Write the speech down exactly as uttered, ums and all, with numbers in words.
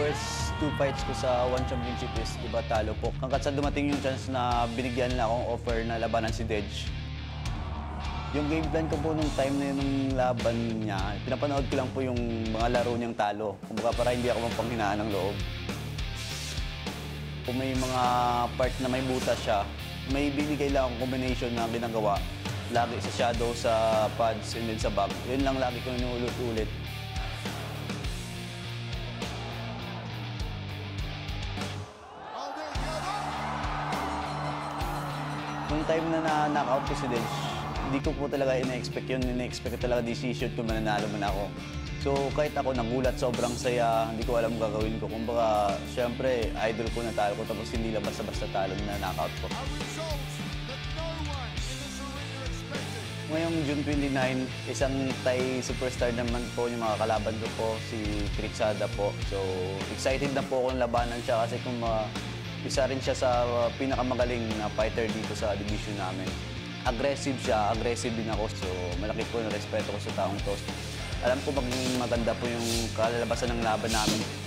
first two fights ko sa ONE Championship is, di ba, talo po. Hanggat sa dumating yung chance na binigyan nila akong offer na labanan si Dej. Yung game plan ko po nung time na yun, nung laban niya, pinapanood ko lang po yung mga laro niyang talo. Kumbaga para hindi ako mapanghinaan ng loob. Kung may mga part na may butas siya, may binigay lang akong combination na ginagawa. Lagi sa shadow, sa pads, and then sa back. Yun lang lagi ko inuulit-ulit. Nung time na na-knockout ko si Dej, hindi ko po talaga ina-expect yun. Ina-expect ko talaga decision kung mananalo man ako. So kahit ako nagulat, sobrang saya, hindi ko alam gagawin ko. Kumbaga, syempre, idol ko na talo ko, tapos hindi lang basta-basta talo na knockout ko. Ngayong June twenty-nine, isang Thai superstar naman po yung mga kalaban ko po, si Kritsada po. So excited na po akong labanan siya kasi kung uh, isa rin siya sa uh, pinakamagaling na fighter dito sa division namin. Aggressive siya, aggressive din ako. So malaki po yung respeto ko sa taong to. Alam ko maging maganda po yung kalalabasan ng laban namin.